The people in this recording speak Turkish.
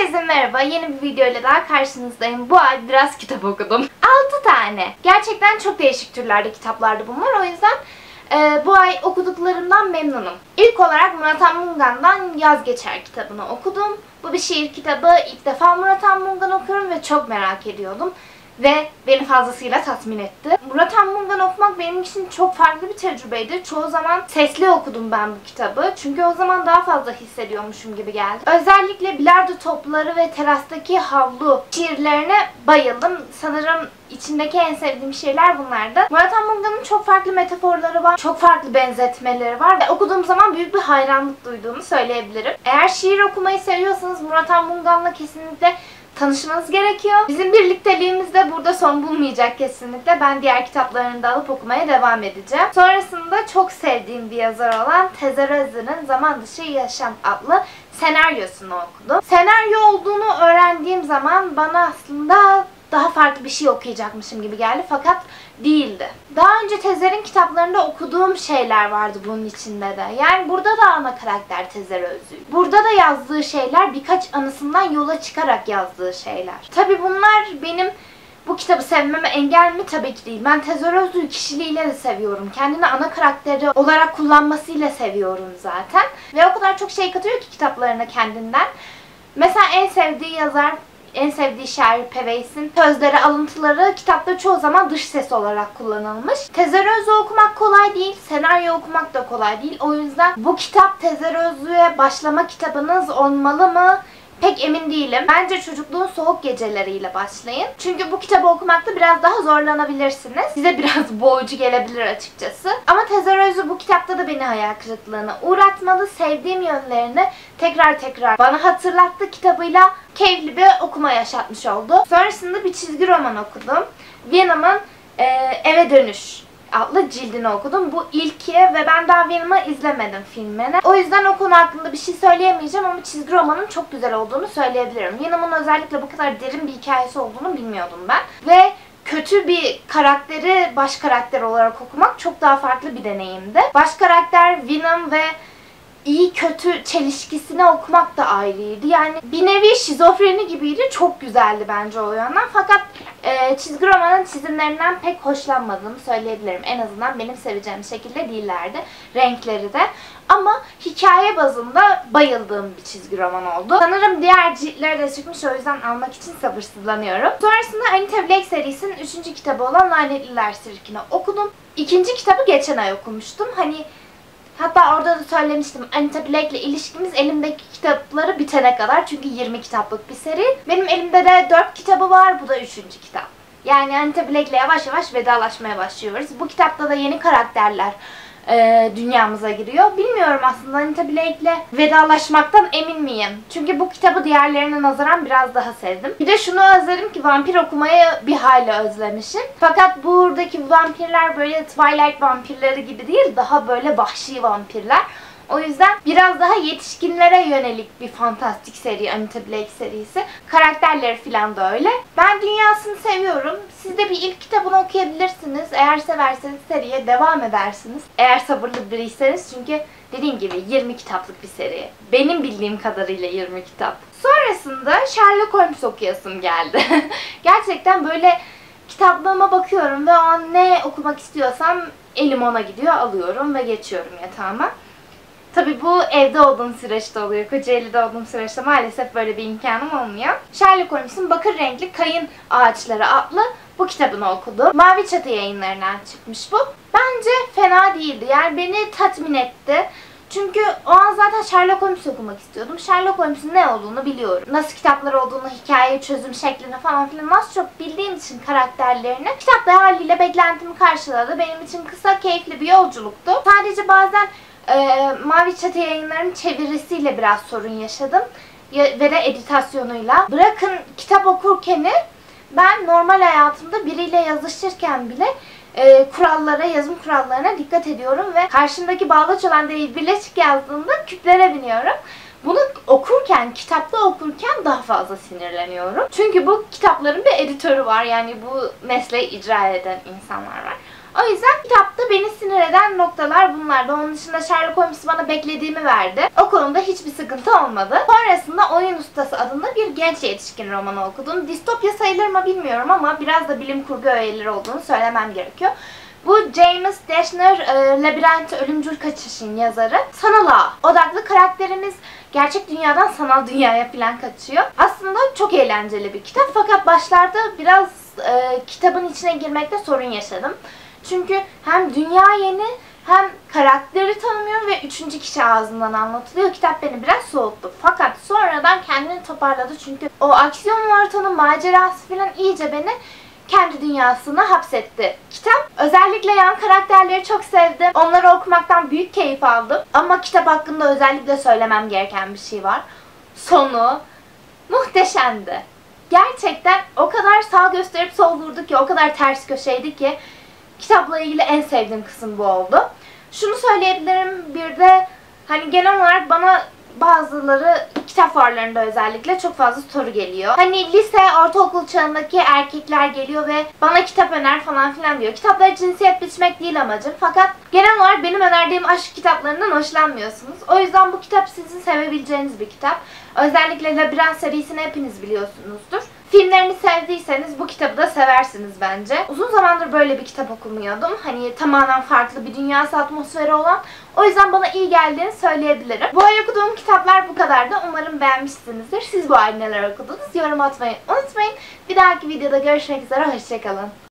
Herkese merhaba. Yeni bir video ile daha karşınızdayım. Bu ay biraz kitap okudum. 6 tane. Gerçekten çok değişik türlerde kitaplardı bunlar. O yüzden bu ay okuduklarımdan memnunum. İlk olarak Murat Anmungan'dan Yaz Geçer kitabını okudum. Bu bir şiir kitabı. İlk defa Murat Anmungan okuyorum ve çok merak ediyordum. Ve beni fazlasıyla tatmin etti. Murat Anmungan okumak benim için çok farklı bir tecrübeydi. Çoğu zaman sesli okudum ben bu kitabı. Çünkü o zaman daha fazla hissediyormuşum gibi geldi. Özellikle bilardo topları ve terastaki havlu şiirlerine bayıldım. Sanırım içindeki en sevdiğim şeyler bunlardı. Murat Anmungan'ın çok farklı metaforları var. Çok farklı benzetmeleri var. Ve okuduğum zaman büyük bir hayranlık duyduğumu söyleyebilirim. Eğer şiir okumayı seviyorsanız Murat Anmungan'la kesinlikle tanışmanız gerekiyor. Bizim birlikteliğimiz de burada son bulmayacak kesinlikle. Ben diğer kitaplarını da alıp okumaya devam edeceğim. Sonrasında çok sevdiğim bir yazar olan Tezer Özer'in Zaman Dışı Yaşam adlı senaryosunu okudum. Senaryo olduğunu öğrendiğim zaman bana aslında daha farklı bir şey okuyacakmışım gibi geldi fakat değildi. Daha önce Tezer'in kitaplarında okuduğum şeyler vardı bunun içinde de. Yani burada da ana karakter Tezer Özlü. Burada da yazdığı şeyler birkaç anısından yola çıkarak yazdığı şeyler. Tabii bunlar benim bu kitabı sevmeme engel mi? Tabii ki değil. Ben Tezer Özlü'yü kişiliğiyle de seviyorum. Kendini ana karakteri olarak kullanmasıyla seviyorum zaten. Ve o kadar çok şey katıyor ki kitaplarına kendinden. Mesela en sevdiği yazar, en sevdiği şair Peveys'in sözleri, alıntıları kitapta çoğu zaman dış ses olarak kullanılmış. Tezer Özlü okumak kolay değil, senaryo okumak da kolay değil. O yüzden bu kitap Tezer Özlü'ye başlama kitabınız olmalı mı? Pek emin değilim. Bence Çocukluğun Soğuk Geceleriyle başlayın. Çünkü bu kitabı okumakta biraz daha zorlanabilirsiniz. Size biraz boğucu gelebilir açıkçası. Ama Tezer Özlü bu kitapta da beni hayal kırıklığına uğratmadı. Sevdiğim yönlerini tekrar bana hatırlattı. Kitabıyla keyifli bir okuma yaşatmış oldu. Sonrasında bir çizgi roman okudum. Venom'ın Eve Dönüş adlı cildini okudum. Bu ilki ve ben daha Venom'ı izlemedim filmini. O yüzden o konu hakkında bir şey söyleyemeyeceğim ama çizgi romanın çok güzel olduğunu söyleyebilirim. Venom'un özellikle bu kadar derin bir hikayesi olduğunu bilmiyordum ben. Ve kötü bir karakteri baş karakter olarak okumak çok daha farklı bir deneyimdi. Baş karakter Venom ve iyi kötü çelişkisini okumak da ayrıydı. Yani bir nevi şizofreni gibiydi. Çok güzeldi bence o yönden. Fakat çizgi romanın çizimlerinden pek hoşlanmadığımı söyleyebilirim. En azından benim seveceğim şekilde değillerdi. Renkleri de. Ama hikaye bazında bayıldığım bir çizgi roman oldu. Sanırım diğer ciltleri de çıkmış, o yüzden almak için sabırsızlanıyorum. Sonrasında Anita Blake serisinin 3. kitabı olan Lanetliler Sirkini okudum. 2. kitabı geçen ay okumuştum. Hatta orada da söylemiştim, Anita Blake'le ilişkimiz elimdeki kitapları bitene kadar. Çünkü 20 kitaplık bir seri. Benim elimde de 4 kitabı var, bu da 3. kitap. Yani Anita Blake'le yavaş yavaş vedalaşmaya başlıyoruz. Bu kitapta da yeni karakterler dünyamıza giriyor. Bilmiyorum aslında, Anita Blake'le vedalaşmaktan emin miyim? Çünkü bu kitabı diğerlerine nazaran biraz daha sevdim. Bir de şunu özledim ki vampir okumayı bir hayli özlemişim. Fakat buradaki vampirler böyle Twilight vampirleri gibi değil, daha böyle vahşi vampirler. O yüzden biraz daha yetişkinlere yönelik bir fantastik seri Anita Blake serisi. Karakterleri falan da öyle. Ben dünyasını seviyorum. Siz de bir ilk kitabını okuyabilirsiniz. Eğer severseniz seriye devam edersiniz. Eğer sabırlı biriyseniz, çünkü dediğim gibi 20 kitaplık bir seri. Benim bildiğim kadarıyla 20 kitap. Sonrasında Sherlock Holmes okuyasım geldi. Gerçekten böyle kitaplığıma bakıyorum ve o an ne okumak istiyorsam elim ona gidiyor, alıyorum ve geçiyorum yatağıma. Tabii bu evde olduğum süreçte oluyor. Kocaeli'de olduğum süreçte maalesef böyle bir imkanım olmuyor. Sherlock Holmes'un Bakır Renkli Kayın Ağaçları adlı bu kitabını okudum. Mavi Çatı Yayınları'ndan çıkmış bu. Bence fena değildi. Yani beni tatmin etti. Çünkü o an zaten Sherlock Holmes okumak istiyordum. Sherlock Holmes'un ne olduğunu biliyorum. Nasıl kitaplar olduğunu, hikaye çözüm şeklini falan filan az çok bildiğim için karakterlerini, kitap da haliyle beklentimi karşıladı. Benim için kısa, keyifli bir yolculuktu. Sadece bazen Mavi Çatı Yayınları'nın çevirisiyle biraz sorun yaşadım. Ve de editasyonuyla. Bırakın kitap okurken, ben normal hayatımda biriyle yazışırken bile kurallara, yazım kurallarına dikkat ediyorum ve karşımdaki bağlaç olan değil birleşik yazdığında küplere biniyorum. Bunu okurken, kitapta okurken daha fazla sinirleniyorum. Çünkü bu kitapların bir editörü var. Yani bu mesleği icra eden insanlar var. O yüzden kitapta beni sinir eden noktalar bunlardı. Onun dışında Sherlock Holmes bana beklediğimi verdi. O konuda hiçbir sıkıntı olmadı. Sonrasında Oyun Ustası adında bir genç yetişkin romanı okudum. Distopya sayılır mı bilmiyorum ama biraz da bilim kurgu öğeleri olduğunu söylemem gerekiyor. Bu James Dashner Labirent Ölümcül Kaçış'ın yazarı. Sanal ağ odaklı karakterimiz gerçek dünyadan sanal dünyaya falan kaçıyor. Aslında çok eğlenceli bir kitap fakat başlarda biraz kitabın içine girmekte sorun yaşadım. Çünkü hem dünya yeni hem karakteri tanımıyorum ve üçüncü kişi ağzından anlatılıyor. Kitap beni biraz soğuttu. Fakat sonradan kendini toparladı çünkü o aksiyon ortamının macerası falan iyice beni kendi dünyasına hapsetti. Kitap, özellikle yan karakterleri çok sevdim. Onları okumaktan büyük keyif aldım. Ama kitap hakkında özellikle söylemem gereken bir şey var. Sonu muhteşemdi. Gerçekten o kadar sağ gösterip sol vurdu ki, o kadar ters köşeydi ki kitapla ilgili en sevdiğim kısım bu oldu. Şunu söyleyebilirim, bir de hani genel olarak bana bazıları kitap fuarlarında özellikle çok fazla soru geliyor. Hani lise, ortaokul çağındaki erkekler geliyor ve bana kitap öner falan filan diyor. Kitaplara cinsiyet biçmek değil amacım. Fakat genel olarak benim önerdiğim aşk kitaplarından hoşlanmıyorsunuz. O yüzden bu kitap sizin sevebileceğiniz bir kitap. Özellikle Labirent serisini hepiniz biliyorsunuzdur. Filmlerini sevdiyseniz bu kitabı da seversiniz bence. Uzun zamandır böyle bir kitap okumuyordum. Hani tamamen farklı bir dünyası, atmosferi olan. O yüzden bana iyi geldiğini söyleyebilirim. Bu ay okuduğum kitaplar bu kadardı. Umarım beğenmişsinizdir. Siz bu ay neler okudunuz? Yorum atmayı unutmayın. Bir dahaki videoda görüşmek üzere. Hoşçakalın.